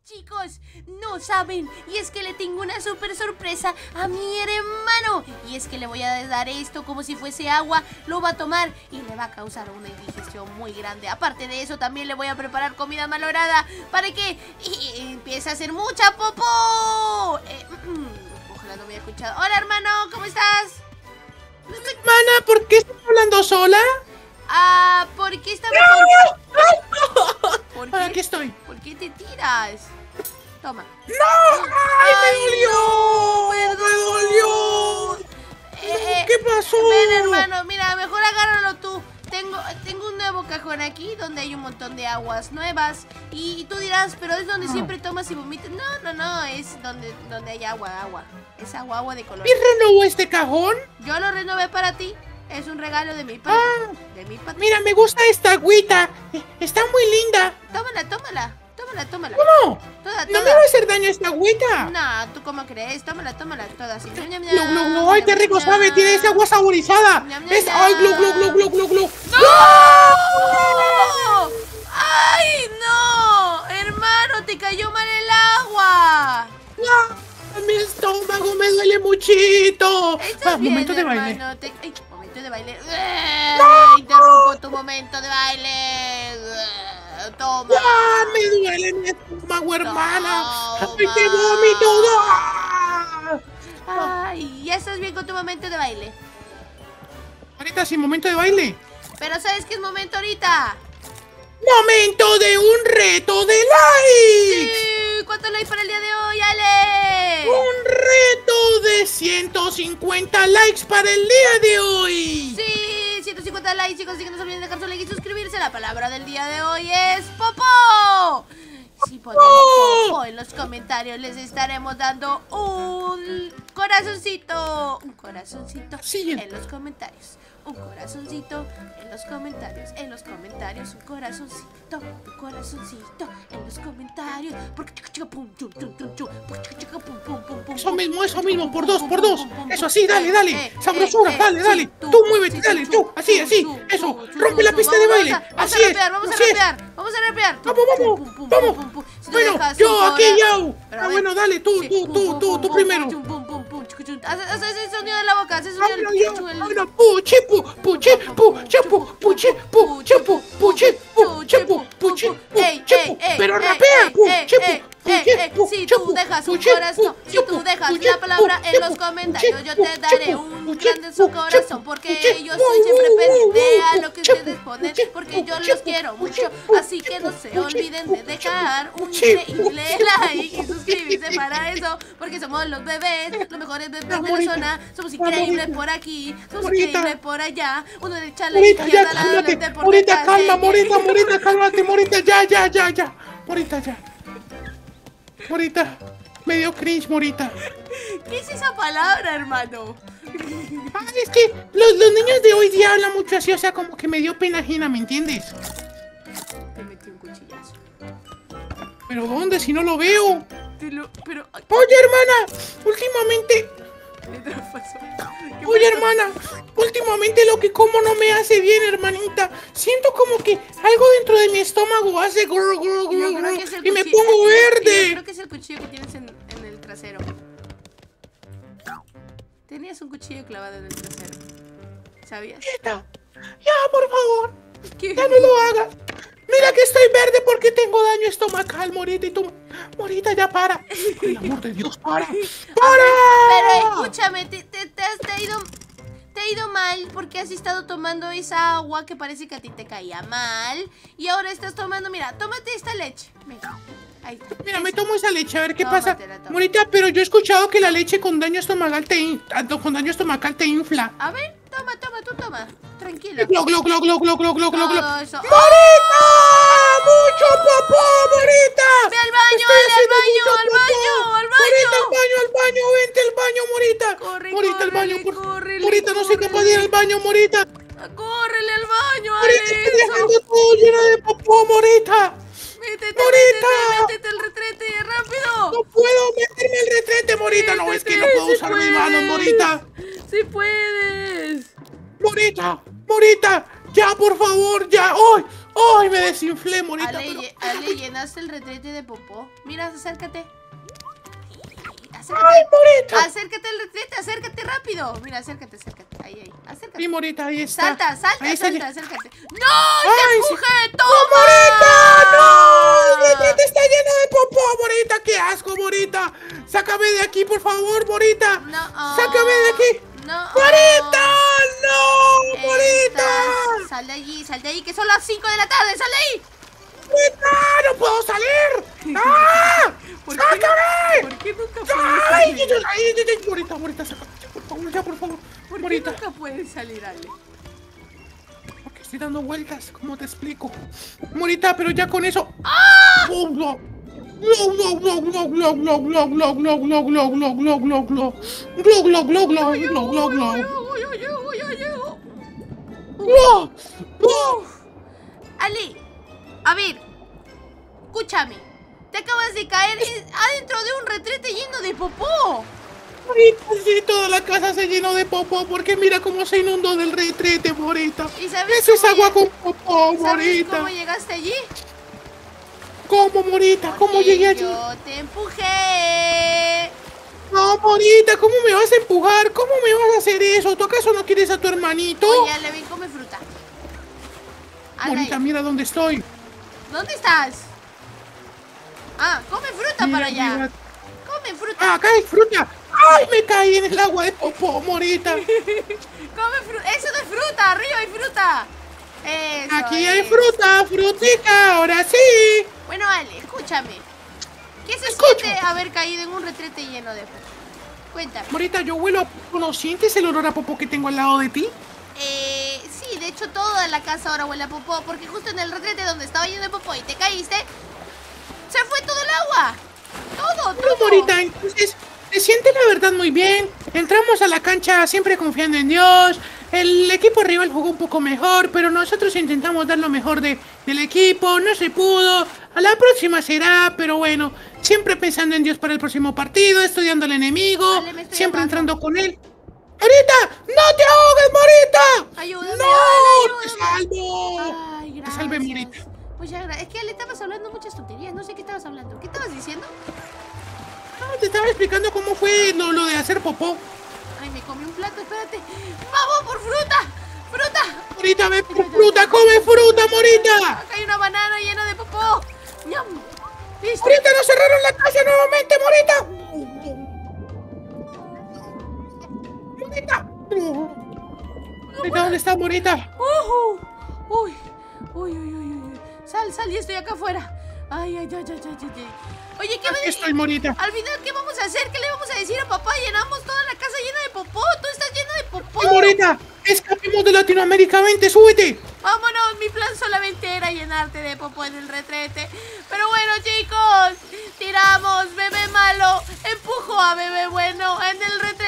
Chicos, no saben, y es que le tengo una súper sorpresa a mi hermano. Y es que le voy a dar esto como si fuese agua, lo va a tomar y le va a causar una indigestión muy grande. Aparte de eso, también le voy a preparar comida malograda para que empiece a hacer mucha popó. Ojalá no me haya escuchado. Hola, hermano, ¿cómo estás? Hermana, ¿por qué estás hablando sola? ¿Por qué estás... ¿Por qué? Aquí estoy. ¿Por qué te tiras? Toma. ¡No! ¡Ay, me dolió! Perdón. ¡Me dolió! ¿Qué pasó? Ven, hermano, mira, mejor agárralo tú. Tengo un nuevo cajón aquí donde hay un montón de aguas nuevas. Y tú dirás, pero es donde siempre tomas y vomitas. No, es donde hay agua. Es agua de color. ¿Y renovó este cajón? Yo lo renové para ti. Es un regalo de mi padre. Mira, me gusta esta agüita. Está muy linda. Tómala. ¿Cómo? Toda. ¿No me va a hacer daño esta agüita? No, ¿tú cómo crees? Tómala toda así. No, ay, qué rico sabe. Tiene esa agua saborizada. Ay, glu. ¡No! ¡Ay, no! Hermano, te cayó mal el agua. Mi estómago me duele muchito. Momento de baile. Momento de baile. Interrumpo tu momento de baile. Toma. Me duele mi estómago, hermana. ¡Ay, qué vómito! Ay, ya estás bien con tu momento de baile. Ahorita sí, momento de baile. Pero ¿sabes qué es momento ahorita? ¡Momento de un reto de likes! Sí, ¿cuántos likes para el día de hoy, Ale? ¡Un reto de 150 likes para el día de hoy! Sí, 150 likes, chicos, así que no se olviden de dejar su like y suscribirse. La palabra del día de hoy es popó. Si ponen popó en los comentarios, les estaremos dando un corazoncito. Un corazoncito en los comentarios. Un corazoncito en los comentarios. En los comentarios, un corazoncito. Un corazoncito en los comentarios. Eso mismo, por dos. Eso, así, dale. Sabrosura, dale. Tú muévete, dale, tú. Así. Eso, rompe la pista de baile. Así es. Vamos a rapear. Vamos. Bueno, yo aquí, ya. Bueno, dale, tú primero. Haz ese sonido de la boca, haz ese sonido del pero rapea, si tú dejas un corazón, si tú dejas la palabra en los comentarios, yo te daré un grande su corazón, porque yo soy siempre pendiente a lo que ustedes ponen, porque yo los quiero mucho, así que no se olviden de dejar un increíble like y suscribirse para eso, porque somos los bebés, los mejores bebés de la zona, somos increíbles por aquí, somos increíbles por allá, uno le echa la izquierda, la otra por Morita, calma, Morita, cálmate, Morita, ya. Morita, me dio cringe, Morita. ¿Qué es esa palabra, hermano? Es que los niños de hoy día hablan mucho así, o sea, como que me dio pena ajena, ¿me entiendes? Te metí un cuchillazo. ¿Pero dónde? Si no lo veo. Pero... Oye, hermana, últimamente... Oye, hermana, últimamente lo que como no me hace bien, hermanita. Siento como que algo dentro de mi estómago hace y me pongo verde. Yo creo que es el cuchillo que tienes en el trasero. Tenías un cuchillo clavado en el trasero. ¿Sabías? Ya, por favor. Ya no lo hagas. Mira que estoy verde porque tengo daño estomacal, Morita. Y tú, Morita, ya para. Por el amor de Dios, para. Pero escúchame, te ha ido mal porque has estado tomando esa agua que parece que a ti te caía mal. Y ahora estás tomando, mira, tómate esta leche. Venga, ahí. Mira, me tomo esa leche, a ver qué pasa. Morita, pero yo he escuchado que la leche con daño estomacal te infla. A ver, tú toma. Tranquilo. Glo. Todo eso. ¡Morita! ¡Mucho popó, Morita! ¡Ve al baño, al baño! Morita, al baño, vente al baño, Morita. Morita, al baño, Morita, no soy capaz de ir al baño, Morita. ¡Córrele al baño, Morita, estoy dejando todo lleno de popó, Morita. Métete al retrete, rápido. No puedo meterme al retrete, Morita. No, es que no puedo usar mis manos, Morita. Sí puedes. Morita, ya, por favor, ya. ¡Ay! ¡Ay, me desinflé, Morita! Ale, llenaste el retrete de popó. Mira, acércate. ¡Ay, Morita! Acércate al retrete, acércate rápido. Mira, acércate. Ahí, acércate. Sí, Morita, ahí está. Salta, acércate. ¡No! ¡Te empujé! Sí. ¡Toma! ¡No, Morita! ¡No! ¡El retrete está lleno de popó, Morita! ¡Qué asco, Morita! ¡Sácame de aquí, por favor, Morita! No. ¡Sácame de aquí! No. ¡Morita! ¡No! ¡Morita! Sal de allí, que son las 5 de la tarde. ¡Sal de ahí! ¡Morita! ¡No puedo salir! ¡Ah! ¡Sácame! ¿Por qué nunca puedes ¡Ay! salir? Morita, sácame. Por favor. ¿Por qué Morita. nunca puedes salir, Ale? Porque estoy dando vueltas, ¿cómo te explico? Morita, pero ya con eso. ¡Ah! Ali, a ver, escúchame. Te acabas de caer adentro de un retrete lleno de popó. Morita, sí, toda la casa se llenó de popó porque mira cómo se inundó del retrete, Morita. ¿Y sabes Eso es agua con popó, Morita. ¿Sabes cómo llegaste allí? ¿Cómo, Morita? ¿Cómo llegué allí? Yo te empujé. No, Morita, ¿cómo me vas a empujar? ¿Cómo me vas a hacer eso? ¿Tú acaso no quieres a tu hermanito? Oye, Ale, ven, come fruta. Morita, mira dónde estoy. ¿Dónde estás? Ah, come fruta para allá. Mira. Come fruta. Ah, acá hay fruta. ¡Ay, me caí en el agua de popó, Morita! Come fruta. Eso no es fruta, arriba hay fruta. Eso Aquí hay fruta, frutica, ahora sí. Bueno, Ale, escúchame. ¿Qué se Escucho. siente haber caído en un retrete lleno de popó? Cuéntame. Morita, yo huelo a popó. ¿No sientes el olor a popó que tengo al lado de ti? Sí, de hecho toda la casa ahora huele a popó, porque justo en el retrete donde estaba lleno de popó y te caíste, se fue todo el agua. Todo. No, Morita, entonces se siente la verdad muy bien. Entramos a la cancha siempre confiando en Dios. El equipo rival jugó un poco mejor, pero nosotros intentamos dar lo mejor del equipo. No se pudo. A la próxima será, pero bueno, siempre pensando en Dios para el próximo partido, estudiando al enemigo, Vale, siempre amando. entrando con él. ¡Morita! ¡No te ahogues, Morita! Ayúdame, ¡No! Ale, ¡Te ayúdame. salvo! Ay, ¡Te gracias. salve, Morita! Es que Ale, estabas hablando muchas tonterías. No sé qué estabas hablando. ¿Qué estabas diciendo? Ah, te estaba explicando cómo fue lo de hacer popó. Ay, me comí un plato, espérate. ¡Vamos por fruta! ¡Fruta! Morita, ve por fruta, come fruta, Morita. Acá hay una banana llena de popó. ¡Ñam! ¡Listo! Morita, nos cerraron la casa nuevamente, Morita. Morita. Morita, ¿dónde está Morita? Uy. Sal, ya estoy acá afuera. Ay. Oye, ¿qué Aquí me estoy, Morita. Al final, ¿qué vamos a hacer? ¿Qué le vamos a decir a papá? Llenamos toda la casa llena de popó. Tú estás llena de popó. Sí, Morita, escapemos de Latinoamérica, vente, súbete. Vámonos, mi plan solamente era llenarte de popó en el retrete. Pero bueno, chicos, tiramos, bebé malo, empujo a bebé bueno en el retrete